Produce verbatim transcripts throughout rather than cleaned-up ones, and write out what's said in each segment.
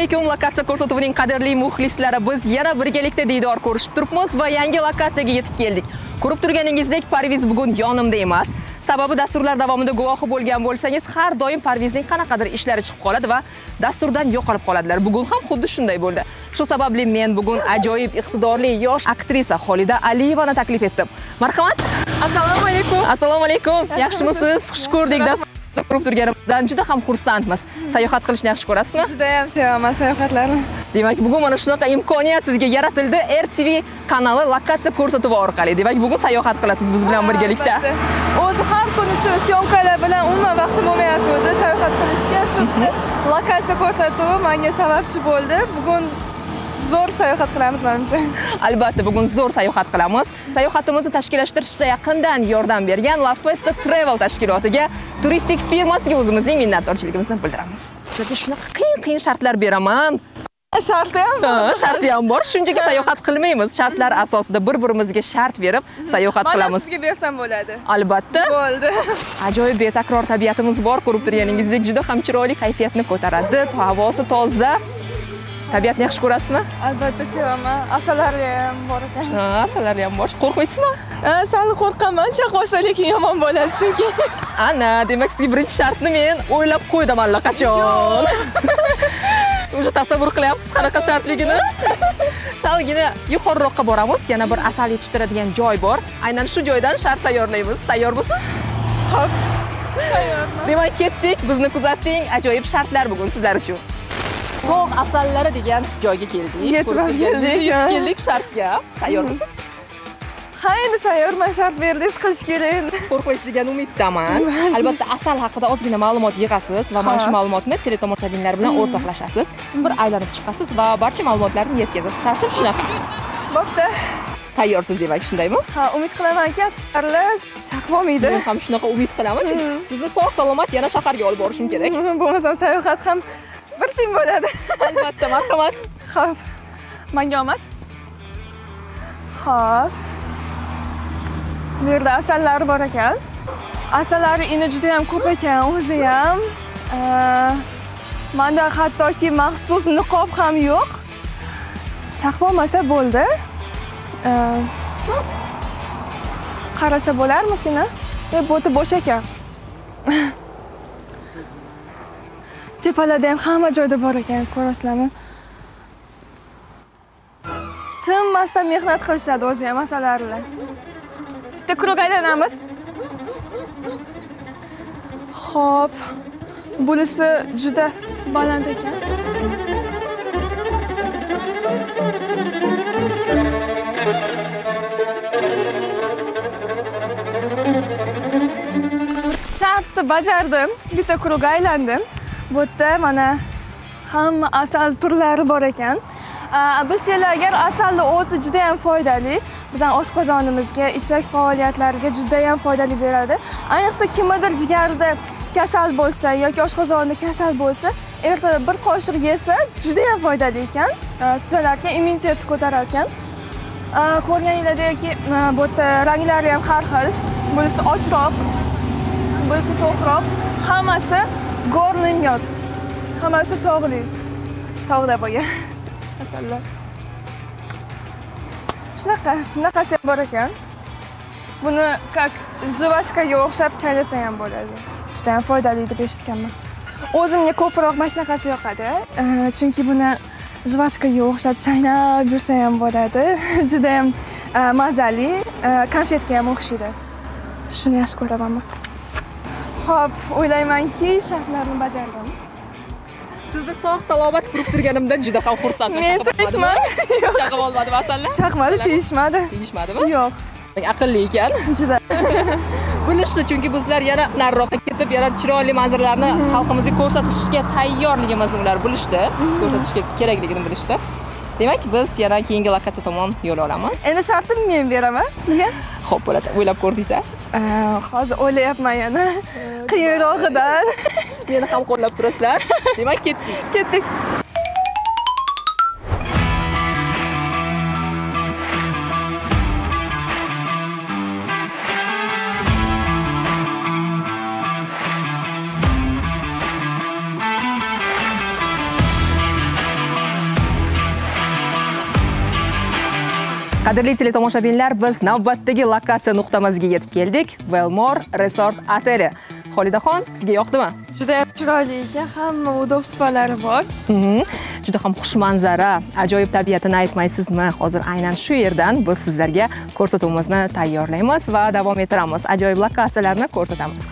alaykum, lokatsiya ko'rsatuvining qadrli muxlislari. Biz yana birgalikda diydor ko'rishib turibmiz va yangi lokatsiyaga yetib keldik. Ko'rib turganingizdek, Parviz bugun yonimda emas. Sababi dasturlar davomida guvohi bo'lgan bo'lsangiz, har doim Parvizning qanaqadir ishlari chiqib qoladi va dasturdan yo'qolib qoladilar. Bugun ham xuddi shunday bo'ldi. Shu sababli men bugun ajoyib iqtidorli yosh aktrisa Xolida Aliyevani taklif etdim. Marhamat. Assalomu alaykum. Assalomu alaykum. Yaxshimisiz? Xush ko'rdik. Ko'rib turganimizdan juda ham xursandmiz. Sayohat qilishni yaxshi ko'rasizmi? Juda ham sevaman sayohatlarni. Demak, bugun mana shunaqa imkoniyat sizga yaratildi. R T V kanali lokatsiya ko'rsatuvi orqali. Demak, bugun sayohat qilasiz biz bilan birgalikda. O'zi har kuni shu syomkalar bilan umuman vaqtim bo'lmayotgandi sayohat qilishga. Shu lokatsiya ko'rsatuvi menga sababchi bo'ldi. Bugun zo'r sayohat qilamiz menimcha. Albatta, bugun zo'r sayohat qilamiz. Sayohatimizni tashkillashtirishda yaqindan yordam bergan La Festa Travel tashkilotiga, turistik firmasiga o'zimizning minnatdorchiligimizni bildiramiz. Sizlarga shunaqa qiyin-qiyin shartlar beraman. Sharti ham bor. Sharti ham bor. Shunchaki sayohat qilmaymiz. Shartlar asosida bir-birimizga shart berib sayohat qilamiz. Mana sizga bersam bo'ladi. Albatta. Bo'ldi. Ajoyib betakror tabiatimiz bor, ko'rib turganingizdek, juda ham chiroyli kayfiyatni ko'taradi. Havosi toza. Tabiatni yaxshi ko'rasizmi? Albatta sevaman. Asalari ham bor ekan. Ha, asalari ham bor. Qo'rqmaysizmi? Sal qo'rqaman, chaqolsa lekin yomon bo'ladi chunki. Ana, demak, sizga birinchi shartni men o'ylab qo'ydim allaqachon. O'sha tasavvur qilyapsiz qanaqa shartligini? Salgina yuqoriroqqa boramiz. Yana bir asal yetishtiradigan joy bor. Aynan shu joydan shart tayyorlaymiz. Tayyormisiz? Xo'p. Tayyorman. Demak, ketdik. Bizni kuzating. Ajoyib shartlar bugun sizlar uchun. Tog' asallari degan joyga keldik. Yetib keldik. Yetib keldik shartga. Tayyormisiz? Ha, endi tayyorman, shart berdingiz, qilish kerak. Qo'rqmaysiz degan umiddaman. Albatta, asal haqida ozgina ma'lumot yig'asiz va mana shu ma'lumotni teletomoshabinlar bilan o'rtoqlashasiz. Bir aylanib chiqasiz va barcha ma'lumotlarni yetkazasiz. Shartim shunaqa. Bo'pti. Tayyorsiz demak, shundaymi? Ha, umid qilamanki, asarlar shaqvolmaydi. Men ham shunaqa umid qilaman, chunki sizni sog' salomat yana shaharga olib borishim kerak. Bo'lmasa sayohat ham bir teng bo'ladi. Albatta, marhamat. Xo'p. Menga omad. Xo'p. Bu yerda asallar bor ekan. Asallari ini juda ham ko'p ekan, o'zi ham. Menda hattoki maxsus niqob ham yo'q. Shaqvolmasa bo'ldi. Qarasa bo'larmikin? E, bo'ti bo'sh ekan. Tepalarda ham hamma joyda bor ekan, ko'rasizlarmi? Tinmasdan mehnat qilishadi o'zi ham asallarlar. Bitta krug aylanamiz. Xo'p. Bunisi juda baland ekan. Shartni bajardim. Bitta krug aylandim. Bu yerda mana hamma asal turlari bor ekan. Bilsanglar, agar asalni o'zi juda ham foydali. Bizning oshqozonimizga, ichak faoliyatlariga juda ham foydali beradi. Ayniqsa kimdir jigarida kasal bo'lsa yoki oshqozonida kasal bo'lsa, ertada bir qoshiq yesa juda ham foydali ekan. Tuzalarkan, immunitetni ko'tarar ekan. Ko'rganinglardek, bu yerda ranglari ham har xil. Bunisi ochroq, bunisi to'qroq, hammasi gornimyot. Hammasi tog'li. Tog'da bo'lgan. Asallar. Shunaqa, bunaqasi bor ekan. Buni как jivashkaga o'xshab chaylasa ham bo'ladi. Juda ham foydali deb eshitganman. O'zimga ko'proq mana shunaqasi yoqadi. Chunki buni jivashkaga o'xshab chaynab yursa ham bo'ladi. Juda ham mazali, konfetga ham o'xshaydi. Shuni yaxshi ko'raman. Xo'p, o'ylaymanki, shartlarni bajardim. Sizni sog' salomat ko'rib turganimdan juda ham xursandman. Men tirikman. Chaqib olmadimi asallar? Chaqmadi, tegishmadi. Tegishmadimi? Yo'q. Aqlli ekan. Juda. Bilishdi, chunki bizlar yana nariroqqa ketib, yana chiroyli manzaralarni xalqimizga ko'rsatishga tayyorligimizni ular bilishdi. Ko'rsatishga kerakligini bilishdi. Demak, biz yana keyingi lokatsiya tomon yo'l olamiz. Endi shartim men beraman sizga. Xo'p, bo'ladi. O'ylab ko'rdingizmi? Hozir o'ylayapman yana. Qiyinrog'idan. Meni ham qo'llab turasizlar. Demak, ketdik. Ketdik. Qadrli teletomoshabinlar, biz navbatdagi lokatsiya nuqtamizga yetib keldik. Velmor Resort Ateli. Xolidaxon, sizga yoqdimi? Juda ham chiroyli ekan, hamma udobstvolari bor. Juda ham xush manzara, ajoyib tabiatini aytmaysizmi? Hozir aynan shu yerdan biz sizlarga ko'rsatuvimizni tayyorlaymiz va davom ettiramiz. Ajoyib lokatsiyalarni ko'rsatamiz.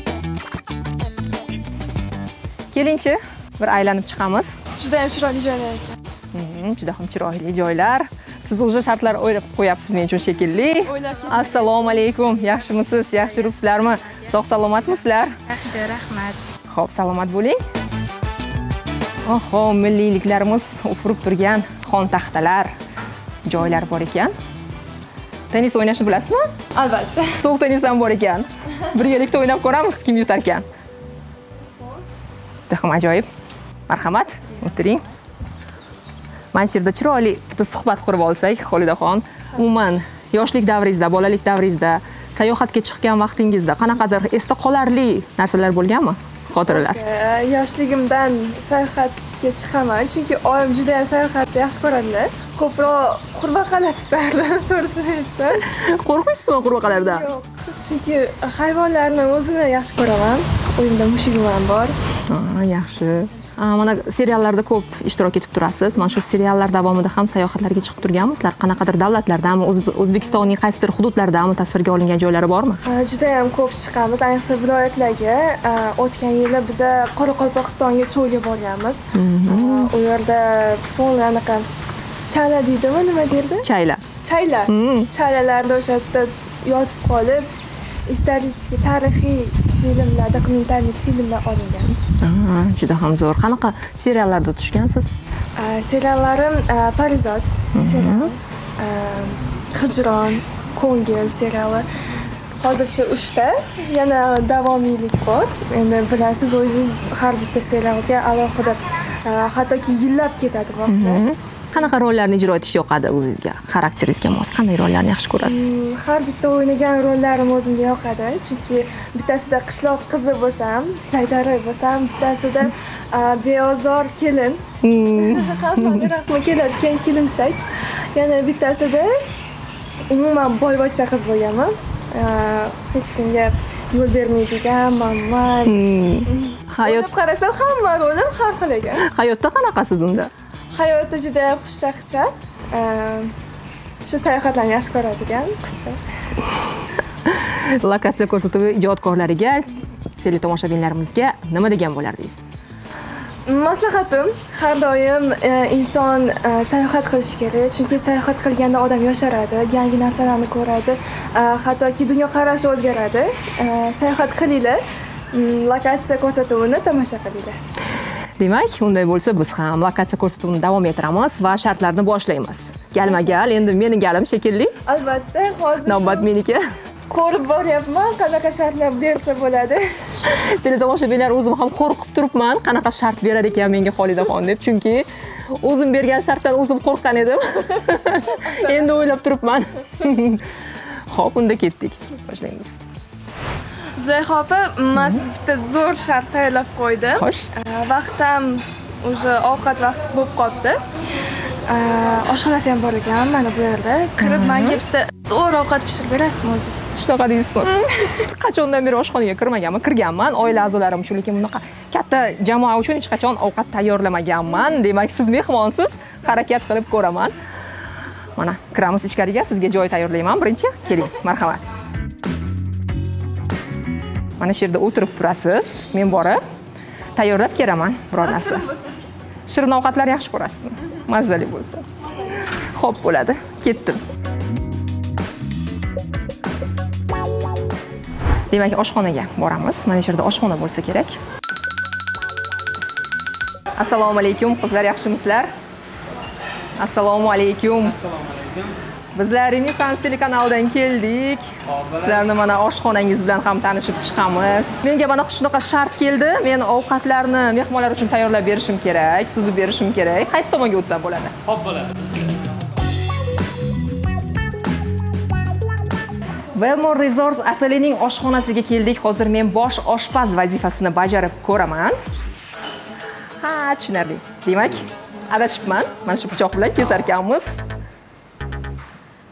Kelingchi, bir aylanib chiqamiz. Juda ham chiroyli joylar ekan. Juda ham chiroyli joylar. Siz o'sha shartlar o'ylab qo'yapsiz men uchun shekilli. Assalomu alaykum. Yaxshimisiz? Yaxshi yuribsizlarmi? Sog' salomatmisizlar? Yaxshi, rahmat. Xo'p, salomat bo'ling. Oho, milliyliklarimiz o'pirib turgan xon taxtalar, joylar bor ekan. Tennis o'ynashni bilasizmi? Albatta. Stol tennis ham bor ekan. Birgalikda o'ynab ko'ramiz, kim yutar ekan. Juda ham ajoyib. Marhamat, o'tiring. Mana shu yerda chiroyli bitta suhbat qurib olsak, Xolidaxon, umuman yoshlik davringizda, bolalik davringizda, sayohatga chiqqan vaqtingizda qanaqadir esda qolarli narsalar bo'lganmi? Xotiralar. Yoshligimdan sayohatga chiqaman, chunki oyim juda ham sayohatni yaxshi ko'radilar. Ko'proq qurbaqalar tutardim, to'g'risini aytsam. Qo'rqaysizmi qurbaqalardan? Yo'q, chunki hayvonlarni o'zini yaxshi ko'raman. Uyimda mushugim ham bor. Ha, yaxshi. Mana seriallarda ko'p ishtirok etib turasiz. Mana shu seriallar davomida ham sayohatlarga chiqib turganmisizlar? Qanaqadir davlatlardanmi, O'zbekistonning qaysidir hududlaridanmi tasvirga olingan joylari bormi? Ha, juda ham ko'p chiqamiz, ayniqsa viloyatlarga. O'tgan yili biz Qoraqalpog'istonga cho'lga borganmiz. U yerda polni anaqa chala deydimi, nima derdi? Chayla. Chayla. Chaylalarda o'sha yerda yotib qolib, istoriyaskiy tarixiy filmlar, dokumentarniy filmlar olingan. Aha, juda ham zo'r. Qanaqa seriallarda tushgansiz? Seriallarim Parizod serial, Hijron, Ko'ngil seriali. Hozircha uchta, yana davomiylik bor. Endi bilasiz, o'zingiz har bitta serialga alohida hattoki yillab ketadi vaqtlar. Qanaqa rollarni ijro etish yoqadi o'zingizga? Xarakteringizga mos qanday rollarni yaxshi ko'rasiz? Har bitta o'ynagan rollarim o'zimga yoqadi, chunki bittasida qishloq qizi bo'lsam, jaydari bo'lsam, bittasida beozor kelin. Hammaga rahmi keladigan kelinchak. Yana bittasida umuman boyvachcha qiz bo'lganman. Hech kimga yo'l bermaydigan, mamman. Hayot qarasam hamma rolim har xil ekan. Hayotda qanaqasiz unda? Hayotda juda xushchaqchaq. Shu sayohatlarni yaxshi ko'radigan qizcha. Lokatsiya ko'rsatuvi ijodkorlariga, teletomoshabinlarimizga nima degan bo'lardingiz? Maslahatim, har doim inson sayohat qilish kerak, chunki sayohat qilganda odam yosharadi, yangi narsalarni ko'radi, hattoki dunyoqarashi o'zgaradi. Sayohat qilinglar, lokatsiya ko'rsatuvini tomosha qilinglar. Demak, unday bo'lsa biz ham lokatsiya ko'rsatuvini davom ettiramiz va shartlarni boshlaymiz. Galma-gal, endi mening galim shekilli. Albatta, hozir navbat meniki. Ko'rib boryapman, qanaqa shartlar bersa bo'ladi. Teletomoshabinlar, o'zim ham qo'rqib turibman, qanaqa shart berar ekan menga Xolidaxon deb, chunki o'zim bergan shartdan o'zim qo'rqqan edim. Endi o'ylab turibman. Xo'p, unda ketdik. Boshlaymiz. Zulayho opa, men sizga bitta zo'r shart tayyorlab qo'ydim. Xo'sh. Vaqtim o'sha ovqat vaqti bo'lib qoldi. Oshxonasi ham bor ekan, mana bu yerda. Kirib, menga bitta zo'r ovqat pishirib berasizmi o'zingiz? Shunaqa deysizmi? Qachondan beri oshxonaga kirmaganman, kirganman, oila a'zolarim uchun, lekin bunaqa katta jamoa uchun hech qachon ovqat tayyorlamaganman. Demak, siz mehmonsiz, harakat qilib ko'raman. Mana, kiramiz ichkariga, sizga joy tayyorlayman. Birinchi, keling, marhamat. Mana shu yerda o'tirib turasiz. Men borib tayyorlab kelaman biror narsa. Shirin ovqatlar yaxshi ko'rasizmi? Mazali bo'lsa. Xo'p, bo'ladi. Ketdim. Demak, oshxonaga boramiz. Mana shu yerda oshxona bo'lsa kerak. Assalomu alaykum, qizlar, yaxshimisizlar? Assalomu alaykum. Assalomu alaykum. Bizlar Renesans telekanalidan keldik. Sizlarni mana oshxonangiz bilan ham tanishib chiqamiz. Menga mana shunaqa shart keldi. Men ovqatlarni mehmonlar uchun tayyorlab berishim kerak, suzib berishim kerak. Qaysi tomonga o'tsam bo'ladi? Xo'p, bo'ladi. Velmor Resort Atelining oshxonasiga keldik. Hozir men bosh oshpaz vazifasini bajarib ko'raman. Ha, tushunarli. Demak, adashibman. Mana shu pichoq bilan kesar ekanmiz.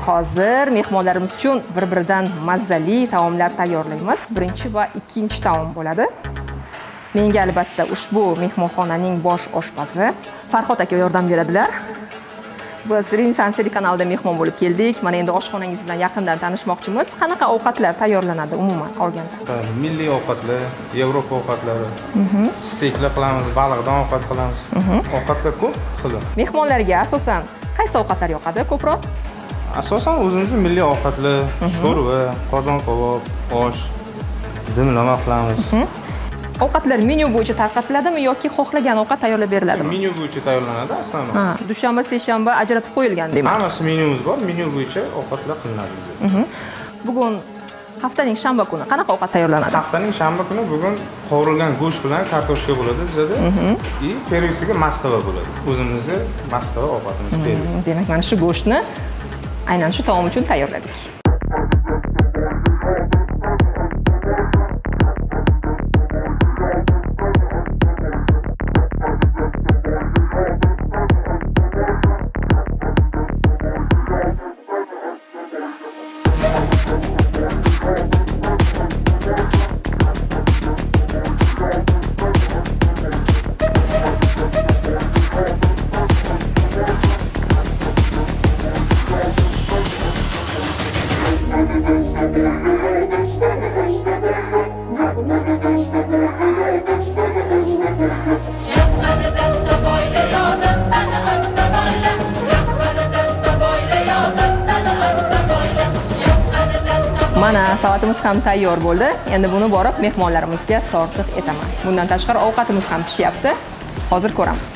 hozir mehmonlarimiz uchun bir-biridan mazali taomlar tayyorlaymiz. Birinchi va ikkinchi taom bo'ladi. Menga albatta ushbu mehmonxonaning bosh oshpazi Farhod aka yordam beradilar. Biz Renaissance kanalida mehmon bo'lib keldik. Mana endi oshxonangiz bilan yaqindan tanishmoqchimiz. Qanaqa ovqatlar tayyorlanadi umuman olganda? Milliy ovqatlar, Yevropa ovqatlari. Steyklar qilamiz, baliqdan ovqat qilamiz. Ovqatlar ko'p xil. Mehmonlarga asosan qaysi ovqatlar yoqadi ko'proq? Asosan o'zimizning milliy ovqatlar, sho'rva, qozon kabob, osh, dimlama qilamiz. Ovqatlar menyu bo'yicha tarqatiladimi yoki xohlagan ovqat tayyorlab beriladimi? Menyu bo'yicha tayyorlanadi aslida. Ha, dushanba, seshanba ajratib qo'yilgan demak. Hammasi menyumiz bor, menyu bo'yicha ovqatlar qilinadi. Bugun haftaning shanba kuni qanaqa ovqat tayyorlanadi? Haftaning shanba kuni bugun qovurilgan go'sht bilan kartoshka bo'ladi bizda. И pervisiga mastava bo'ladi. O'zimizning mastava ovqatimiz pervis. Demak, mana shu go'shtni aynan shu taom uchun tayyorladik. Mana salatimiz ham tayyor bo'ldi. Endi buni borib mehmonlarimizga tortiq etaman. Bundan tashqari ovqatimiz ham pishyapti. Hozir ko'ramiz.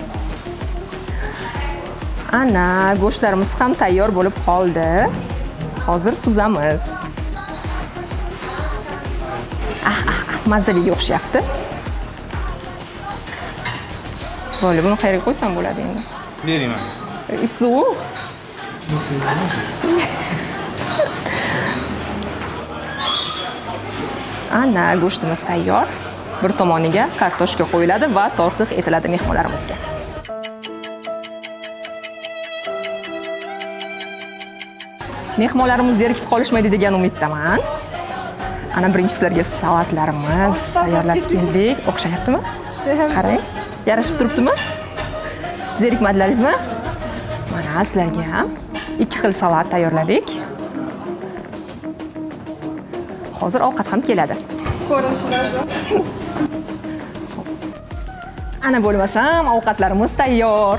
Ana, go'shtlarimiz ham tayyor bo'lib qoldi. Hozir suzamiz. Ah, ah, mazaliga o'xshayapti. Bo'ldi, buni qayerga qo'ysam bo'ladi endi? Bering. Suv. Ana, go'shtimiz tayyor. Bir tomoniga kartoshka qo'yiladi va tortiq etiladi mehmonlarimizga. Mehmonlarimiz zerikib qolishmaydi degan umiddaman. Ana birinchi sizlarga salatlarimiz tayyorlab keldik. O'xshayaptimi? Qarang, yarashib turibdimi? Zerikmadilaringizmi? Mana sizlarga ham ikki xil salat tayyorladik. Hozir ovqat ham keladi. Ko'rinishlar. Ana bo'lmasam, ovqatlarimiz tayyor.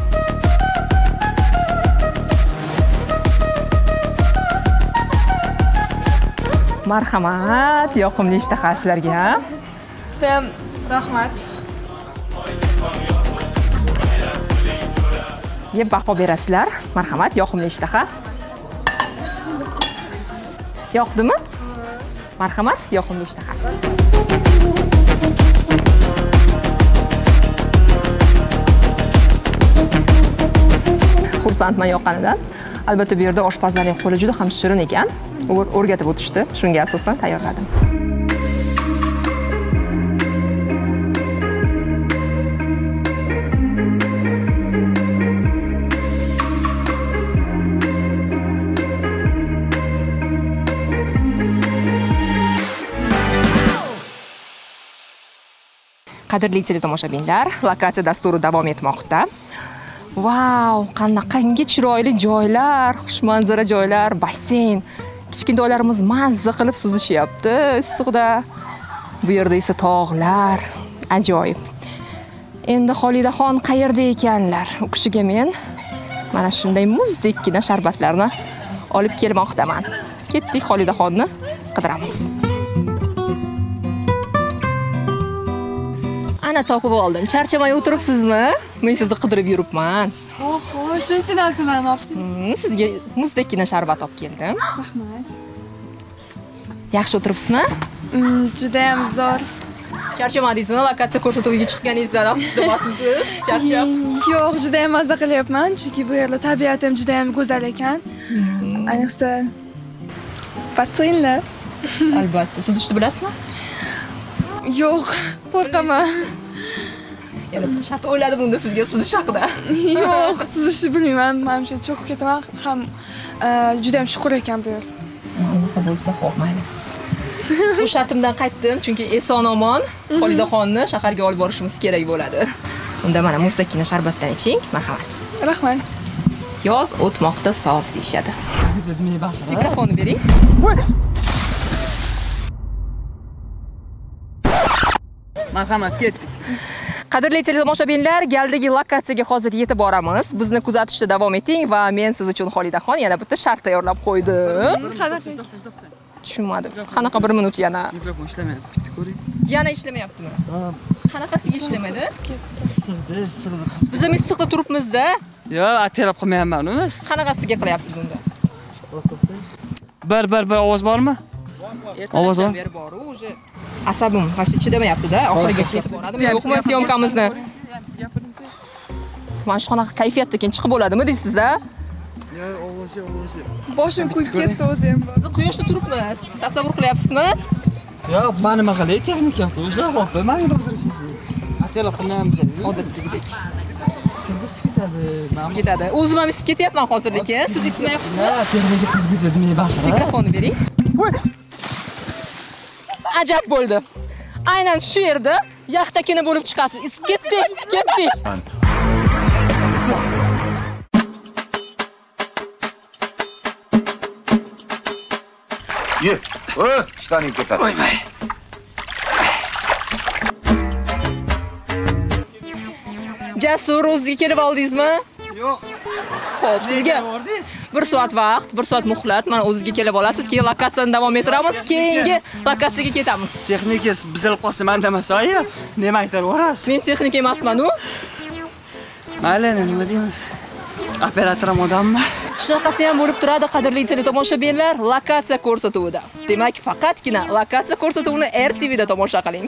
Marhamat, yoqimli ishtaha sizlarga. Judayam rahmat. Yeb baho berasizlar. Marhamat, yoqimli ishtaha. Yoqdimi? Marhamat, yoqimli ishtaha. Xursandman yoqqanidan. Albatta bu yerda oshpazlarning qo'li juda ham shirin ekan. O'rgatib o'tishdi. Shunga asosan tayyorladim. Qadrli teletomoshabinlar, lokatsiya dasturi davom etmoqda. Vau, qanaqangi chiroyli joylar, xushmanzara joylar, basseyn. Kichkintoylarimiz mazza qilib suzishyapti issiqda. Bu yerda esa tog'lar, ajoyib. Endi Xolidaxon qayerda ekanlar? U kishiga men mana shunday muzdekkina sharbatlarni olib kelmoqdaman. Ketdik, Xolidaxonni qidiramiz. Ana topib oldim. Charchamay o'tiribsizmi? Men sizni qidirib yuribman. Oho, shuncha narsalarni olib keldim. Sizga muzdekkina sharbat olib keldim. Rahmat. Yaxshi o'tiribsizmi? Juda ham zo'r. Charchamadingizmi? Lokatsiya ko'rsatuviga chiqqaningizdan afsusda bosmisiz? Charchab? Yo'q, juda ham mazza qilyapman, chunki bu yerda tabiat ham juda ham go'zal ekan. Ayniqsa basseinlar. Albatta. Suzishni bilasizmi? Yo'q, qo'rqaman. Yana bitta shart o'yladim unda sizga suzish haqida. Yo'q, suzishni bilmayman. Menimcha cho'kib ketaman, ham juda ham chuqur ekan bu yo'l. Unaqa bo'lsa, xo'p, mayli. Bu shartimdan qaytdim, chunki eson-omon Xolidaxonni shaharga olib borishimiz kerak bo'ladi. Unda mana muzdakkina sharbatdan iching, marhamat. Rahmat. Yoz o'tmoqda soz deyshadi. Mikrofonni bering. Marhamat, ketdik. Qadrli teletomoshabinlar, galdagi lokatsiyaga hozir yetib boramiz. Bizni kuzatishda davom eting va men siz uchun Xolidaxon yana bitta shart tayyorlab qo'ydim. Qanaqa? Tushunmadim. Qanaqa bir minut yana? Mikrofon ishlamayapti, bitta ko'ring. Yana ishlamayaptimi? Qanaqasiga ishlamaydi? Issiqda, issiqda. Biz ham issiqda turibmiz-da. Yo'q, aterab qilmayapman uni. Qanaqasiga qilyapsiz unda? Bir bir bir ovoz bormi? Ovoz bor. Beri bor, uje asabim hashta chidamayapti-da. Oxirigacha yetib boradimi, yo'qmi syomkamizni? Mana shu qanaqa kayfiyatda keyin chiqib bo'ladimi deysiz-da? Yo'q, ovozi, ovozi. Boshim kuyib ketdi o'zi ham. Biz quyoshda turibmiz. Tasavvur qilyapsizmi? Yo'q, mana nima qilay, texnika o'zi bo'lib, menga baqirasiz. Aterab qilmayapmiz. Odatdagidek. Issiqda sikitadi. Isib ketadi. O'zim ham isib ketyapman hozir lekin, siz ismayapsizmi? Ha, texnika qizib ketadi, menga baqirasiz. Mikrofonni bering. Ajab bo'ldi. Aynan shu yerda yaxtakina bo'lib chiqasiz. Isib ketdik, ketdik. Yur. O, ishlarning ketadi. Qo'ymay. Jasur, o'zingizga kelib oldingizmi? Yo'q. Xo'p, sizga bir soat vaqt, bir soat muhlat. Mana o'zingizga kelib olasiz, keyin lokatsiyani davom ettiramiz, keyingi lokatsiyaga ketamiz. Texnikasi buzilib qolsa, menda masoya, nima aytaverasiz? Men texnik emasman-u. Mayli, nima deymiz? Operator ham odammi? Shunaqasi ham bo'lib turadi, qadrli teletomoshabinlar, lokatsiya ko'rsatuvida. Demak, faqatgina lokatsiya ko'rsatuvini R T V da tomosha qiling.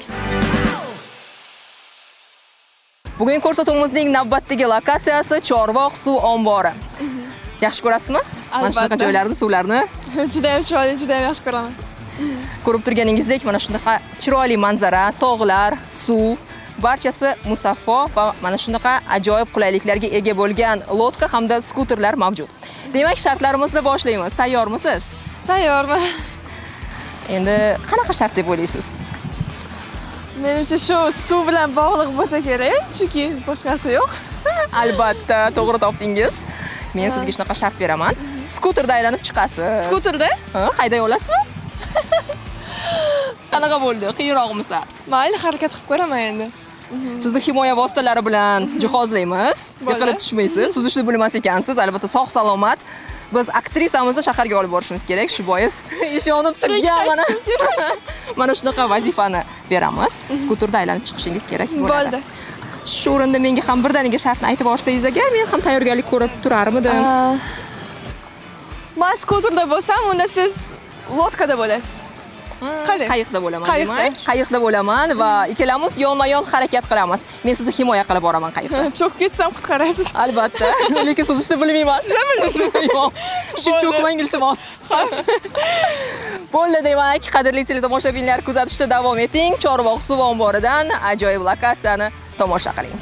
Bugun ko'rsatuvimizning navbatdagi lokatsiyasi Chorvoq suv ombori. Yaxshi ko'rasizmi? Mana shunaqa joylarni, suvlarni. Juda ham chiroyli, juda ham yaxshi ko'raman. Ko'rib turganingizdek, mana shunaqa chiroyli manzara, tog'lar, suv, barchasi musaffo va mana shunaqa ajoyib qulayliklarga ega bo'lgan lotka hamda skuterlar mavjud. Demak, shartlarimizni boshlaymiz. Tayyormisiz? Tayyorman. Endi qanaqa shart deb o'ylaysiz? Menimcha shu suv bilan bog'liq bo'lsa kerak, chunki boshqasi yo'q. Albatta, to'g'ri topdingiz. Men sizga shunaqa shart beraman. Skuterda aylanib chiqasiz. Skuterda? Ha, hayday olasizmi? Qanaqa bo'ldi? Qiyinroqmisa? Mayli, harakat qilib ko'raman endi. Sizni himoya vositalari bilan jihozlaymiz. Yiqilib tushmaysiz. Suzishni bilmas ekansiz, albatta sog' salomat. Biz aktrisamizni shaharga olib borishimiz kerak. Shu bois ishonib sizga mana mana shunaqa vazifani beramiz. Skuterda aylanib chiqishingiz kerak bo'ladi. Bo'ldi. Shu o'rinda menga ham birdaniga shartni aytib borsangiz agar, men ham tayyorgarlik ko'rib turarmidim. Men skuterda bo'lsam, unda siz lotkada bo'lasiz. Qani? Qayiqda bo'laman, Qayiqda? demak. Qayiqda bo'laman va ikkalamiz yonma-yon harakat qilamiz. Men sizni himoya qilib boraman qayiqda. Cho'kib ketsam qutqarasiz. Albatta, lekin suzishni bilmayman. Siz bilmaysiz. Yo'q. Shu cho'kmang iltimos. Bo'ldi, demak, qadrli teletomoshabinlar, kuzatishda davom eting. Chorvoq suv omboridan ajoyib lokatsiyani tomosha qiling.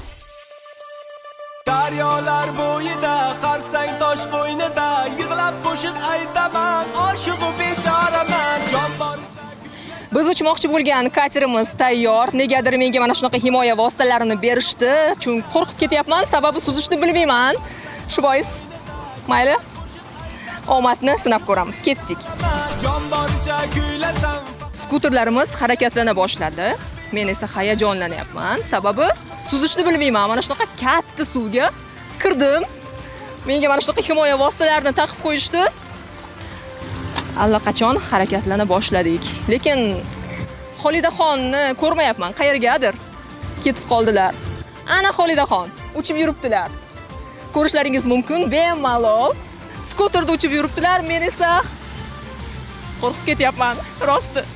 Daryolar bo'yida, qarsang tosh qo'ynida, yig'lab qo'shiq aytaman, oshiq bechoraman, jon boricha. Biz uchmoqchi bo'lgan katerimiz tayyor. Negadir menga mana shunaqa himoya vositalarini berishdi. Chunki qo'rqib ketyapman, sababi suzishni bilmayman. Shu bois mayli. Omadni sinab ko'ramiz. Ketdik. Jon boricha kuylasam. Skuterlarimiz harakatlana boshladi. Men esa hayajonlanyapman, sababi suzishni bilmayman. Mana shunaqa katta suvga kirdim. Menga mana shunaqa himoya vositalarini taqib qo'yishdi. Allaqachon harakatlana boshladik. Lekin Xolidaxonni ko'rmayapman, qayergadir ketib qoldilar. Ana Xolidaxon uchib yuribdilar. Ko'rishlaringiz mumkin, bemalol skuterda uchib yuribdilar. Men esa qo'rqib ketyapman, rosti.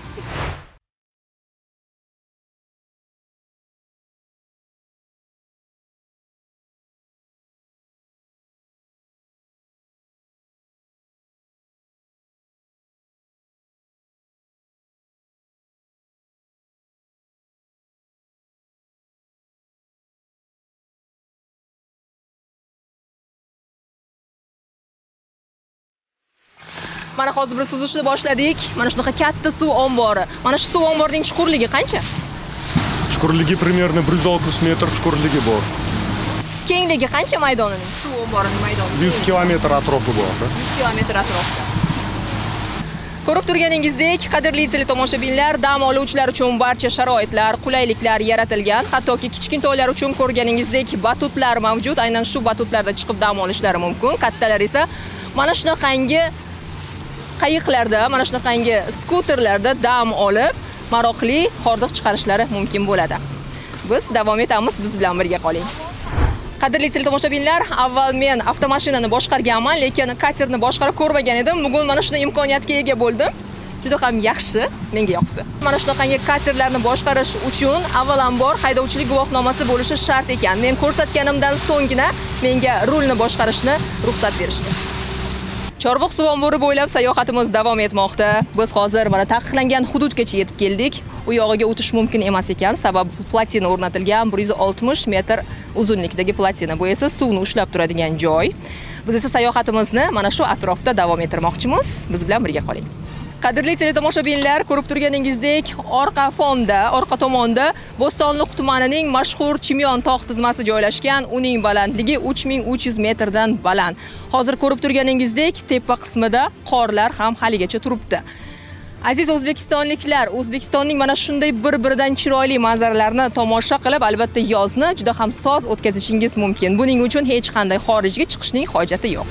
Mana hozir bir suzishni boshladik. Mana shunaqa katta suv ombori. Mana shu suv omborining chuqurligi qancha? Chuqurligi примерно bir yuz oltmish metr chuqurligi bor. Kengligi qancha maydonining? Suv omborining maydoni. yuz kilometr atrofi bor. yuz kilometr atrofida. Ko'rib turganingizdek, qadrli teletomoshabinlar, dam oluvchilar uchun barcha sharoitlar, qulayliklar yaratilgan. Hattoki kichkintoylar uchun ko'rganingizdek batutlar mavjud. Aynan shu batutlarda chiqib dam olishlari mumkin. Kattalar esa mana shunaqangi qayiqlarda, mana shunaqangi skuterlarda dam olib, maroqli hordiq chiqarishlari mumkin bo'ladi. Biz davom etamiz, biz bilan birga qoling. Qadrli teletomoshabinlar, avval men avtomashinani boshqarganman, lekin katerni boshqarib ko'rmagan edim. Bugun mana shunday imkoniyatga ega bo'ldim. Juda ham yaxshi, menga yoqdi. Mana shunaqangi katerlarni boshqarish uchun avvalambor haydovchilik guvohnomasi bo'lishi shart ekan. Men ko'rsatganimdan so'nggina menga rulni boshqarishni ruxsat berishdi. Chorvoq suv ombori bo'ylab sayohatimiz davom etmoqda. Biz hozir mana taqiqlangan hududgacha yetib keldik. U yog'iga o'tish mumkin emas ekan, sababi platina o'rnatilgan bir yuz oltmish metr uzunlikdagi platina. Bu esa suvni ushlab turadigan joy. Biz esa sayohatimizni mana shu atrofda davom ettirmoqchimiz. Biz bilan birga qoling. Qadrli teletomoshabinlar, ko'rib turganingizdek, orqa fonda, orqa tomonda Bo'stonliq tumanining mashhur Chimyon tog' tizmasi joylashgan. Uning balandligi uch ming uch yuz metrdan baland. Hozir ko'rib turganingizdek, tepa qismida qorlar ham haligacha turibdi. Aziz o'zbekistonliklar, O'zbekistonning mana shunday bir-biridan chiroyli manzaralarini tomosha qilib, albatta yozni juda ham soz o'tkazishingiz mumkin. Buning uchun hech qanday xorijga chiqishning hojati yo'q.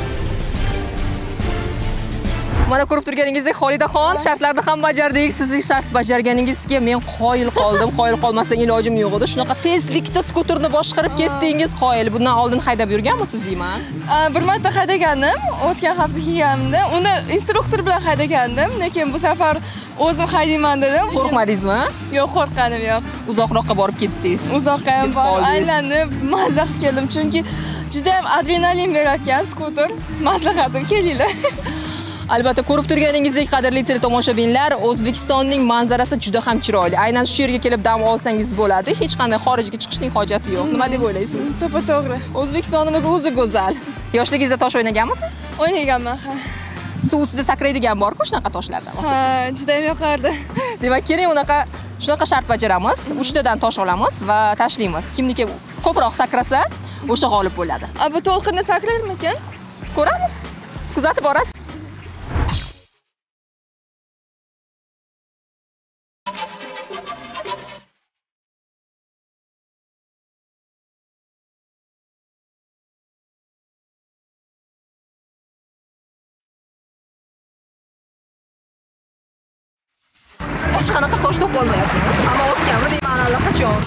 Mana ko'rib turganingizdek, Xolidaxon, shartlarni ham bajardik. Sizning shart bajarganingizga men qoyil qoldim. Qoyil qolmasdan ilojim yo'q edi. Shunaqa tezlikda skuterni boshqarib ketdingiz, qoyil. Bundan oldin haydab yurganmisiz deyman? Bir marta haydagandim, o'tgan hafta kelganimda. Uni instruktor bilan haydagandim, lekin bu safar o'zim haydayman dedim. Qo'rqmadingizmi? Yo'q, qo'rqanim yo'q. Uzoqroqqa borib ketdingiz. Uzoqqa ham borib, aylanib, mazza qilib keldim, chunki juda ham adrenalin berar ekan skuter. Maslahatim kelinglar. Albatta, ko'rib turganingizdek, qadrli teletomoshabinlar, O'zbekistonning manzarasi juda ham chiroyli. Aynan shu yerga kelib dam olsangiz bo'ladi. Hech qanday xorijga chiqishning hojati yo'q. Nima deb o'ylaysiz? To'g'ri, to'g'ri. O'zbekistonimiz o'zi go'zal. Yoshligingizda tosh o'ynaganmisiz? O'ynaganman, ha. Suv ustida sakraydigan bor-ku shunaqa toshlardan. Ha, juda ham yoqardi. Demak, keling unaqa shunaqa shart bajaramiz. uchtadan tosh olamiz va tashlaymiz. Kimniki ko'proq sakrasa, o'sha g'olib bo'ladi. A bu to'lqinda sakrarmikan? Ko'ramiz. Kuzatib borasiz. Hech qanaqa tosh topolmayapman. Ammo o'tganmi deyman allaqachon.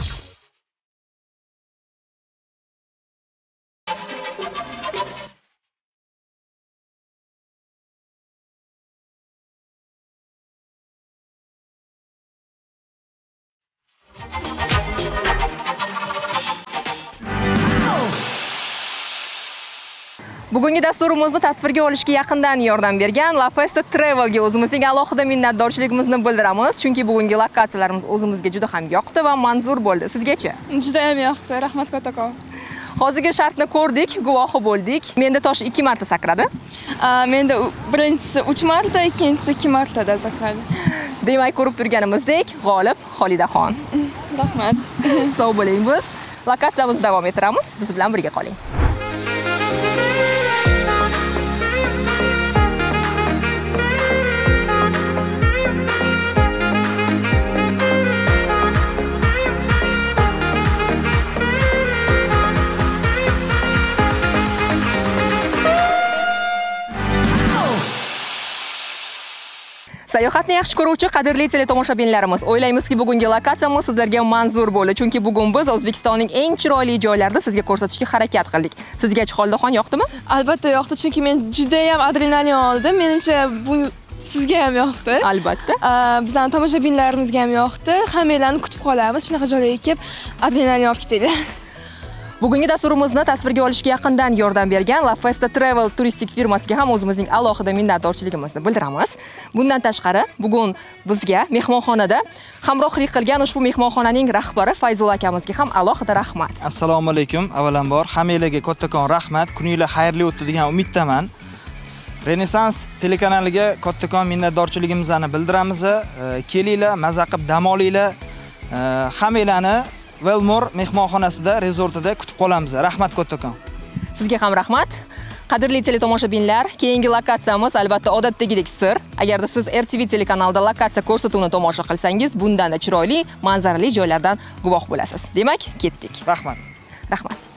Bugungi dasturimizni tasvirga olishga yaqindan yordam bergan La Festa Travel'ga o'zimizning alohida minnatdorchiligimizni bildiramiz, chunki bugungi lokatsiyalarimiz o'zimizga juda ham yoqdi va manzur bo'ldi. Sizgachi? Juda ham yoqdi. Rahmat kattakon. Hozirgi shartni ko'rdik, guvohi bo'ldik. Menda tosh ikki marta sakradi. Menda birinchisi uch marta, ikkinchisi ikki martada sakradi. Demak, ko'rib turganimizdek, g'olib Xolidaxon. Rahmat. Sog' bo'ling. Biz lokatsiyamizni davom ettiramiz. Biz bilan birga qoling. Sayohatni yaxshi ko'ruvchi qadrli teletomoshabinlarimiz, o'ylaymizki bugungi lokatsiyamiz sizlarga manzur bo'ldi, chunki bugun biz O'zbekistonning eng chiroyli joylarini sizga ko'rsatishga harakat qildik. Sizga Xolidaxon yoqdimi? Albatta yoqdi, chunki men juda ham adrenalin oldim. Menimcha bu sizga ham yoqdi. Albatta. Bizning tomoshabinlarimizga ham yoqdi. Hammanglarni kutib qolamiz. Shunaqa joylarga kelib adrenalin olib ketinglar. Bugungi dasturimizni tasvirga olishga yaqindan yordam bergan La Festa Travel turistik firmasiga ham o'zimizning alohida minnatdorchiligimizni bildiramiz. Bundan tashqari, bugun bizga mehmonxonada hamrohlik qilgan ushbu mehmonxonaning rahbari Fayzul akamizga ham alohida rahmat. Assalomu alaykum. Avvalambor hammanglarga kattakon rahmat. Kuninglar xayrli o'tdi degan umiddaman. Renessans telekanaliga kattakon minnatdorchiligimizni bildiramiz. Kelinglar, maza qilib dam olinglar. Hammalarni Velmor mehmonxonasida, rezortida kutib qolamiz. Rahmat kattakon. Sizga ham rahmat. Qadrli teletomoshabinlar, keyingi lokatsiyamiz albatta odatdagidek sir. Agarda siz R T V telekanalida lokatsiya ko'rsatuvini tomosha qilsangiz, bundan da chiroyli, manzarali joylardan guvoh bo'lasiz. Demak, ketdik. Rahmat. Rahmat.